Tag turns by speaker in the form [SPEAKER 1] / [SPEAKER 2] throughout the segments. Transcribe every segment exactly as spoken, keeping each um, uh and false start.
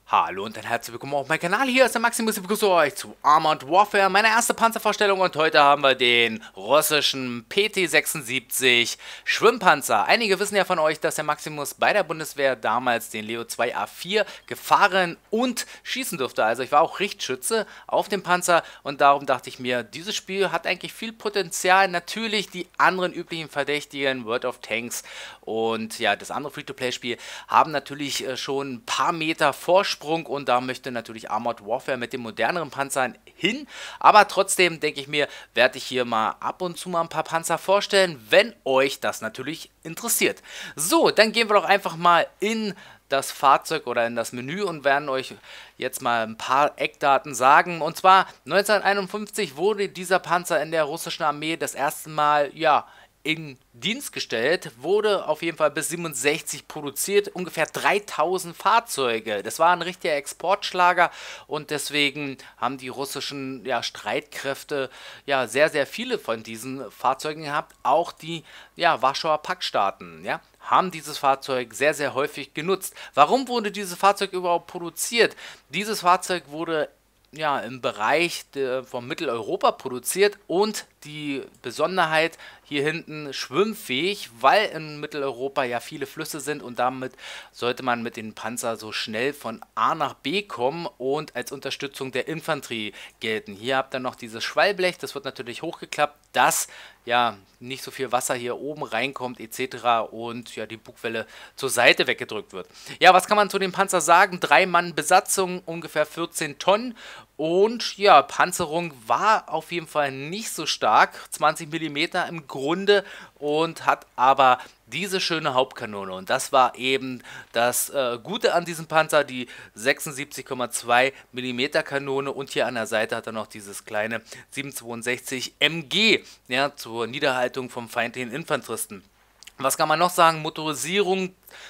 [SPEAKER 1] Hallo und ein herzlich willkommen auf meinem Kanal. Hier ist der Maximus. Ich begrüße euch zu Armored Warfare, meine erste Panzervorstellung. Und heute haben wir den russischen P T sechsundsiebzig Schwimmpanzer. Einige wissen ja von euch, dass der Maximus bei der Bundeswehr damals den Leo zwei A vier gefahren und schießen durfte. Also ich war auch Richtschütze auf dem Panzer und darum dachte ich mir, dieses Spiel hat eigentlich viel Potenzial. Natürlich die anderen üblichen Verdächtigen, World of Tanks und ja, das andere Free-to-Play-Spiel haben natürlich äh, schon ein paar Meter Vorsprung. Und da möchte natürlich Armored Warfare mit den moderneren Panzern hin. Aber trotzdem denke ich mir, werde ich hier mal ab und zu mal ein paar Panzer vorstellen, wenn euch das natürlich interessiert. So, dann gehen wir doch einfach mal in das Fahrzeug oder in das Menü und werden euch jetzt mal ein paar Eckdaten sagen. Und zwar neunzehnhunderteinundfünfzig wurde dieser Panzer in der russischen Armee das erste Mal, ja, in Dienst gestellt, wurde auf jeden Fall bis siebenundsechzig produziert, ungefähr dreitausend Fahrzeuge. Das war ein richtiger Exportschlager und deswegen haben die russischen ja, Streitkräfte ja sehr, sehr viele von diesen Fahrzeugen gehabt. Auch die ja, Warschauer Paktstaaten, ja, haben dieses Fahrzeug sehr, sehr häufig genutzt. Warum wurde dieses Fahrzeug überhaupt produziert? Dieses Fahrzeug wurde ja, im Bereich de, von Mitteleuropa produziert und die Besonderheit hier hinten schwimmfähig, weil in Mitteleuropa ja viele Flüsse sind und damit sollte man mit den Panzer so schnell von A nach B kommen und als Unterstützung der Infanterie gelten. Hier habt ihr noch dieses Schwallblech, das wird natürlich hochgeklappt, dass ja nicht so viel Wasser hier oben reinkommt et cetera und ja die Bugwelle zur Seite weggedrückt wird. Ja, was kann man zu dem Panzer sagen? Drei Mann Besatzung, ungefähr vierzehn Tonnen und ja, Panzerung war auf jeden Fall nicht so stark, zwanzig Millimeter im Grunde und hat aber diese schöne Hauptkanone und das war eben das äh, Gute an diesem Panzer, die sechsundsiebzig Komma zwei Millimeter Kanone und hier an der Seite hat er noch dieses kleine siebenhundertzweiundsechzig M G, ja, zur Niederhaltung vom feindlichen Infanteristen. Was kann man noch sagen? Motorisierung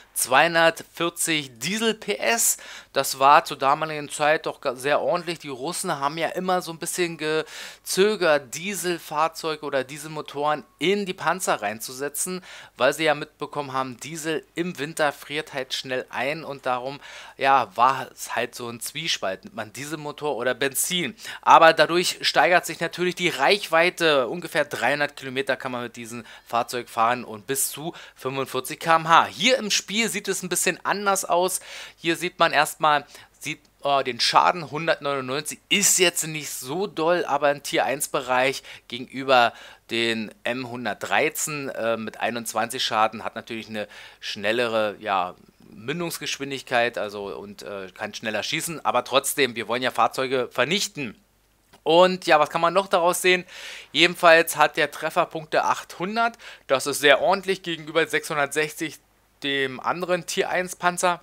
[SPEAKER 1] zweihundertvierzig Diesel P S, das war zur damaligen Zeit doch sehr ordentlich. Die Russen haben ja immer so ein bisschen gezögert, Dieselfahrzeuge oder Dieselmotoren in die Panzer reinzusetzen, weil sie ja mitbekommen haben, Diesel im Winter friert halt schnell ein und darum ja, war es halt so ein Zwiespalt, nimmt man Dieselmotor oder Benzin. Aber dadurch steigert sich natürlich die Reichweite, ungefähr dreihundert Kilometer kann man mit diesem Fahrzeug fahren und bis zu fünfundvierzig Kilometer pro Stunde. Hier im Spiel sieht es ein bisschen anders aus. Hier sieht man erstmal, sieht äh, den Schaden hundertneunundneunzig, ist jetzt nicht so doll, aber im Tier eins Bereich gegenüber den M hundertdreizehn äh, mit einundzwanzig Schaden hat natürlich eine schnellere, ja, Mündungsgeschwindigkeit, also und äh, kann schneller schießen, aber trotzdem, wir wollen ja Fahrzeuge vernichten. Und ja, was kann man noch daraus sehen? Jedenfalls hat der Trefferpunkte achthundert, das ist sehr ordentlich gegenüber sechshundertsechzig, dem anderen Tier eins Panzer.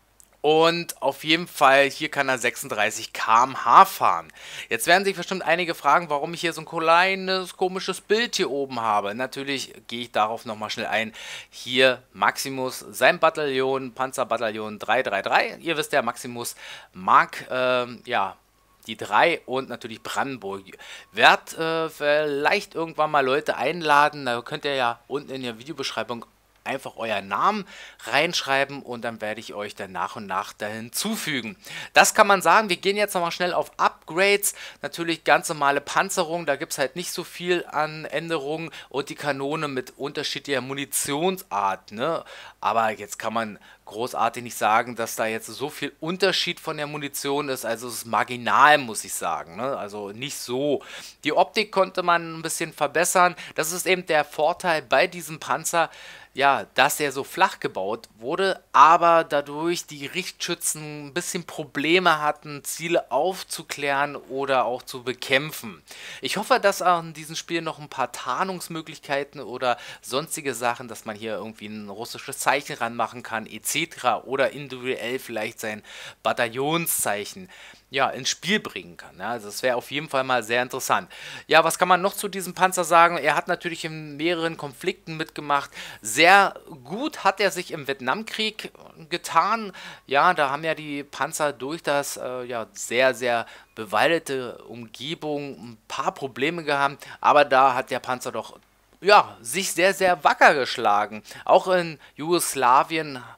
[SPEAKER 1] Und auf jeden Fall, hier kann er sechsunddreißig Kilometer pro Stunde fahren. Jetzt werden sich bestimmt einige fragen, warum ich hier so ein kleines, komisches Bild hier oben habe. Natürlich gehe ich darauf nochmal schnell ein. Hier Maximus, sein Bataillon, Panzerbataillon drei drei drei. Ihr wisst ja, Maximus mag, ähm, ja, die drei und natürlich Brandenburg. Werd äh, vielleicht irgendwann mal Leute einladen, da könnt ihr ja unten in der Videobeschreibung einfach euren Namen reinschreiben und dann werde ich euch dann nach und nach da hinzufügen. Das kann man sagen. Wir gehen jetzt nochmal schnell auf Upgrades. Natürlich ganz normale Panzerung, da gibt es halt nicht so viel an Änderungen und die Kanone mit unterschiedlicher Munitionsart, ne? Aber jetzt kann man großartig nicht sagen, dass da jetzt so viel Unterschied von der Munition ist, also es ist marginal, muss ich sagen, ne? Also nicht so. Die Optik konnte man ein bisschen verbessern, das ist eben der Vorteil bei diesem Panzer, ja, dass er so flach gebaut wurde, aber dadurch die Richtschützen ein bisschen Probleme hatten, Ziele aufzuklären oder auch zu bekämpfen. Ich hoffe, dass auch in diesem Spiel noch ein paar Tarnungsmöglichkeiten oder sonstige Sachen, dass man hier irgendwie ein russisches Zeichen ranmachen kann, et cetera oder individuell vielleicht sein Bataillonszeichen ja, ins Spiel bringen kann. Ja, also das wäre auf jeden Fall mal sehr interessant. Ja, was kann man noch zu diesem Panzer sagen? Er hat natürlich in mehreren Konflikten mitgemacht. Sehr gut hat er sich im Vietnamkrieg getan. Ja, da haben ja die Panzer durch das äh, ja, sehr, sehr bewaldete Umgebung ein paar Probleme gehabt. Aber da hat der Panzer doch ja, sich sehr, sehr wacker geschlagen. Auch in Jugoslawien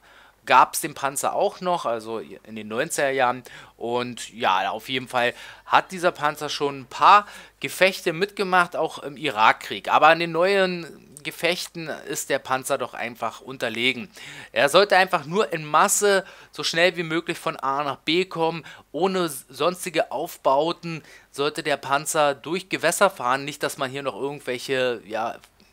[SPEAKER 1] gab es den Panzer auch noch, also in den neunziger Jahren. Und ja, auf jeden Fall hat dieser Panzer schon ein paar Gefechte mitgemacht, auch im Irakkrieg. Aber an den neuen Gefechten ist der Panzer doch einfach unterlegen. Er sollte einfach nur in Masse so schnell wie möglich von A nach B kommen, ohne sonstige Aufbauten sollte der Panzer durch Gewässer fahren. Nicht, dass man hier noch irgendwelche, ja,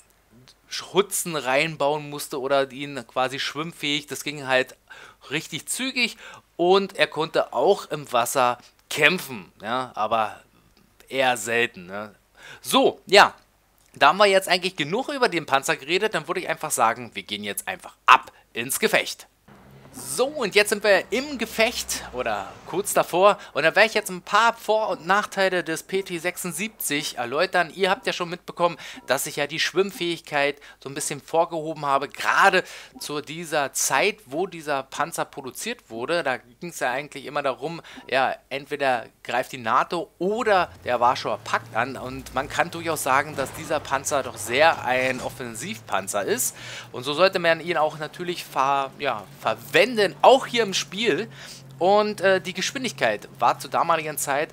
[SPEAKER 1] Schutzen reinbauen musste oder ihn quasi schwimmfähig. Das ging halt richtig zügig und er konnte auch im Wasser kämpfen, ja, aber eher selten. Ne? So, ja. Da haben wir jetzt eigentlich genug über den Panzer geredet, dann würde ich einfach sagen, wir gehen jetzt einfach ab ins Gefecht. So, und jetzt sind wir im Gefecht oder kurz davor und da werde ich jetzt ein paar Vor- und Nachteile des P T sechsundsiebzig erläutern. Ihr habt ja schon mitbekommen, dass ich ja die Schwimmfähigkeit so ein bisschen vorgehoben habe, gerade zu dieser Zeit, wo dieser Panzer produziert wurde. Da ging es ja eigentlich immer darum, ja, entweder greift die NATO oder der Warschauer Pakt an und man kann durchaus sagen, dass dieser Panzer doch sehr ein Offensivpanzer ist und so sollte man ihn auch natürlich ver, ja, verwenden. Auch hier im Spiel und äh, die Geschwindigkeit war zur damaligen Zeit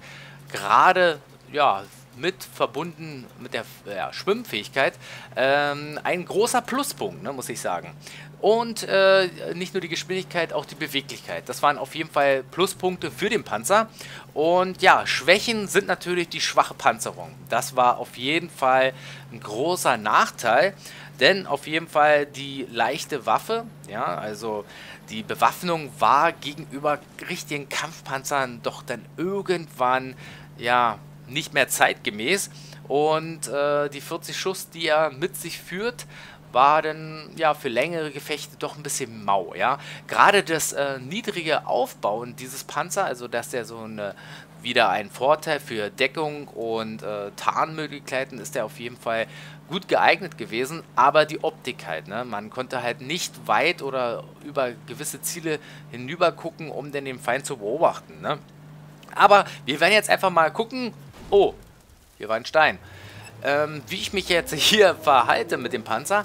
[SPEAKER 1] gerade ja, mit verbunden mit der ja, Schwimmfähigkeit ähm, ein großer Pluspunkt, ne, muss ich sagen. Und äh, nicht nur die Geschwindigkeit, auch die Beweglichkeit. Das waren auf jeden Fall Pluspunkte für den Panzer. Und ja, Schwächen sind natürlich die schwache Panzerung. Das war auf jeden Fall ein großer Nachteil, denn auf jeden Fall die leichte Waffe, ja, also die Bewaffnung war gegenüber richtigen Kampfpanzern doch dann irgendwann, ja, nicht mehr zeitgemäß. Und äh, die vierzig Schuss, die er mit sich führt, war dann ja für längere Gefechte doch ein bisschen mau, ja. Gerade das äh, niedrige Aufbauen dieses Panzer, also dass der so eine, wieder ein Vorteil für Deckung und äh, Tarnmöglichkeiten ist der auf jeden Fall gut geeignet gewesen, aber die Optik halt, ne? Man konnte halt nicht weit oder über gewisse Ziele hinüber gucken, um denn den Feind zu beobachten, ne? Aber wir werden jetzt einfach mal gucken, oh, hier war ein Stein, ähm, wie ich mich jetzt hier verhalte mit dem Panzer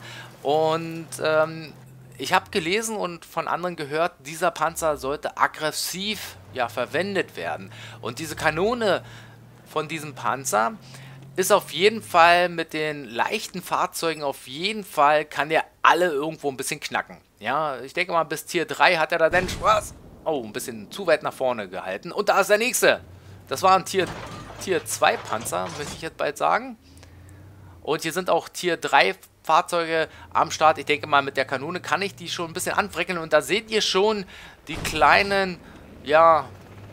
[SPEAKER 1] und ähm, ich habe gelesen und von anderen gehört, dieser Panzer sollte aggressiv ja, verwendet werden. Und diese Kanone von diesem Panzer ist auf jeden Fall mit den leichten Fahrzeugen, auf jeden Fall kann der alle irgendwo ein bisschen knacken. Ja, ich denke mal, bis Tier drei hat er da den Spaß. Oh, ein bisschen zu weit nach vorne gehalten. Und da ist der nächste. Das war ein Tier, Tier zwei Panzer, möchte ich jetzt bald sagen. Und hier sind auch Tier drei Fahrzeuge am Start. Ich denke mal, mit der Kanone kann ich die schon ein bisschen anfreckeln. Und da seht ihr schon die kleinen, ja,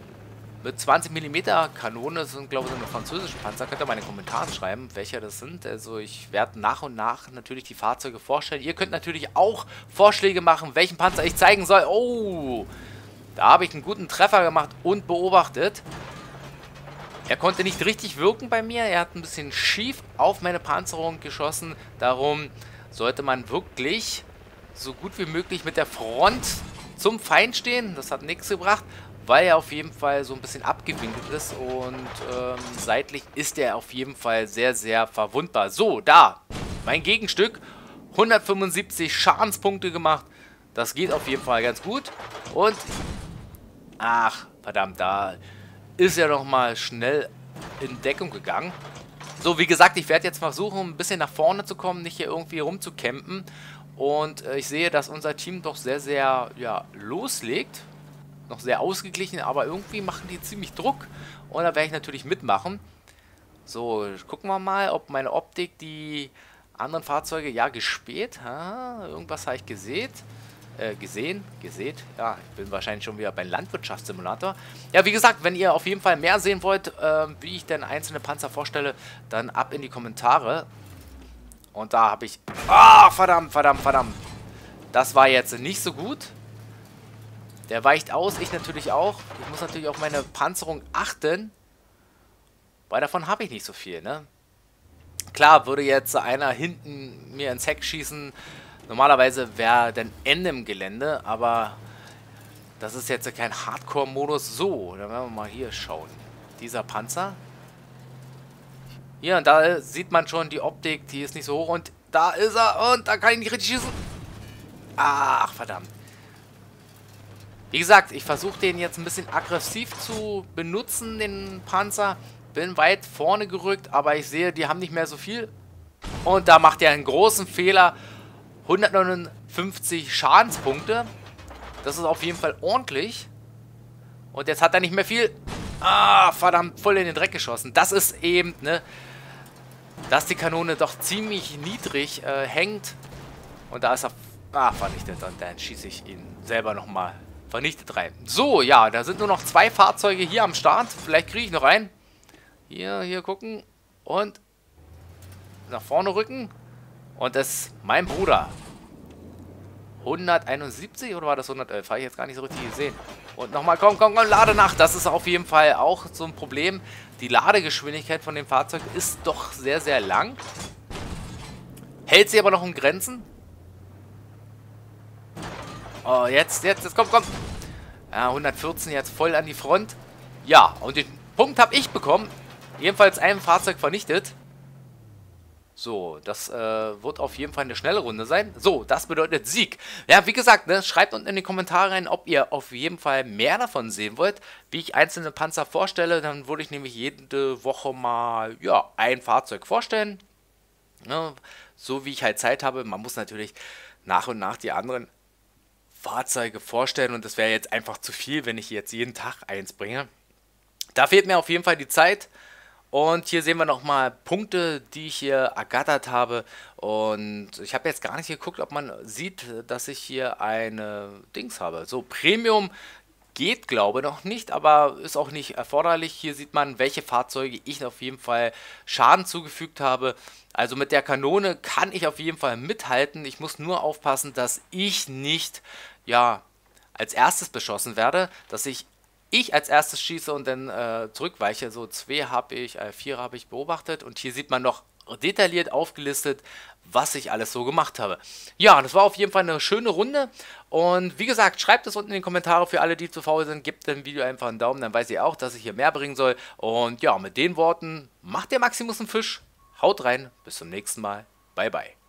[SPEAKER 1] mit zwanzig Millimeter Kanone. Das sind, glaube ich, so eine französische Panzer. Könnt ihr mal in den Kommentaren schreiben, welche das sind. Also ich werde nach und nach natürlich die Fahrzeuge vorstellen. Ihr könnt natürlich auch Vorschläge machen, welchen Panzer ich zeigen soll. Oh, da habe ich einen guten Treffer gemacht und beobachtet. Er konnte nicht richtig wirken bei mir. Er hat ein bisschen schief auf meine Panzerung geschossen. Darum sollte man wirklich so gut wie möglich mit der Front zum Feind stehen. Das hat nichts gebracht, weil er auf jeden Fall so ein bisschen abgewinkelt ist. Und ähm, seitlich ist er auf jeden Fall sehr, sehr verwundbar. So, da, mein Gegenstück. hundertfünfundsiebzig Schadenspunkte gemacht. Das geht auf jeden Fall ganz gut. Und, ach, verdammt, da ist er noch mal schnell in Deckung gegangen. So, wie gesagt, ich werde jetzt versuchen, ein bisschen nach vorne zu kommen, nicht hier irgendwie rumzucampen. Und äh, ich sehe, dass unser Team doch sehr, sehr, ja, loslegt. Noch sehr ausgeglichen, aber irgendwie machen die ziemlich Druck. Und da werde ich natürlich mitmachen. So, gucken wir mal, ob meine Optik die anderen Fahrzeuge, ja, gespäht. Ha, irgendwas habe ich gesehen. Äh, gesehen, gesehen. Ja, ich bin wahrscheinlich schon wieder beim Landwirtschaftssimulator. Ja, wie gesagt, wenn ihr auf jeden Fall mehr sehen wollt, äh, wie ich denn einzelne Panzer vorstelle, dann ab in die Kommentare. Und da habe ich... Ah, verdammt, verdammt, verdammt. Das war jetzt nicht so gut. Der weicht aus, ich natürlich auch. Ich muss natürlich auf meine Panzerung achten. Weil davon habe ich nicht so viel, ne? Klar, würde jetzt einer hinten mir ins Heck schießen. Normalerweise wäre dann Ende im Gelände, aber das ist jetzt kein Hardcore-Modus. So, dann werden wir mal hier schauen. Dieser Panzer. Hier, und da sieht man schon die Optik, die ist nicht so hoch. Und da ist er, und da kann ich nicht richtig schießen. Ach, verdammt. Wie gesagt, ich versuche den jetzt ein bisschen aggressiv zu benutzen, den Panzer. Bin weit vorne gerückt, aber ich sehe, die haben nicht mehr so viel. Und da macht er einen großen Fehler. hundertneunundfünfzig Schadenspunkte. Das ist auf jeden Fall ordentlich. Und jetzt hat er nicht mehr viel. Ah, verdammt, voll in den Dreck geschossen. Das ist eben, ne, dass die Kanone doch ziemlich niedrig äh, hängt. Und da ist er, ah, vernichtet. Und dann schieße ich ihn selber nochmal vernichtet rein. So, ja, da sind nur noch zwei Fahrzeuge hier am Start. Vielleicht kriege ich noch einen. Hier, hier gucken. Und nach vorne rücken. Und das ist mein Bruder. hunderteinundsiebzig oder war das hundertelf? Habe ich jetzt gar nicht so richtig gesehen. Und nochmal, komm, komm, komm, lade nach. Das ist auf jeden Fall auch so ein Problem. Die Ladegeschwindigkeit von dem Fahrzeug ist doch sehr, sehr lang. Hält sie aber noch in Grenzen. Oh, jetzt, jetzt, jetzt, komm, komm. Ja, hundertvierzehn jetzt voll an die Front. Ja, und den Punkt habe ich bekommen. Jedenfalls ein Fahrzeug vernichtet. So, das äh, wird auf jeden Fall eine schnelle Runde sein. So, das bedeutet Sieg. Ja, wie gesagt, ne, schreibt unten in die Kommentare rein, ob ihr auf jeden Fall mehr davon sehen wollt, wie ich einzelne Panzer vorstelle. Dann würde ich nämlich jede Woche mal, ja, ein Fahrzeug vorstellen. Ne, so wie ich halt Zeit habe. Man muss natürlich nach und nach die anderen Fahrzeuge vorstellen. Und das wäre jetzt einfach zu viel, wenn ich jetzt jeden Tag eins bringe. Da fehlt mir auf jeden Fall die Zeit. Und hier sehen wir nochmal Punkte, die ich hier ergattert habe. Und ich habe jetzt gar nicht geguckt, ob man sieht, dass ich hier eine Dings habe. So, Premium geht, glaube ich, noch nicht, aber ist auch nicht erforderlich. Hier sieht man, welche Fahrzeuge ich auf jeden Fall Schaden zugefügt habe. Also mit der Kanone kann ich auf jeden Fall mithalten. Ich muss nur aufpassen, dass ich nicht, ja, als erstes beschossen werde, dass ich ich als erstes schieße und dann äh, zurückweiche. So, zwei habe ich, äh, vier habe ich beobachtet. Und hier sieht man noch detailliert aufgelistet, was ich alles so gemacht habe. Ja, das war auf jeden Fall eine schöne Runde. Und wie gesagt, schreibt es unten in die Kommentare für alle, die zu faul sind. Gebt dem Video einfach einen Daumen, dann weiß ihr auch, dass ich hier mehr bringen soll. Und ja, mit den Worten, macht der Maximus einen Fisch. Haut rein, bis zum nächsten Mal. Bye, bye.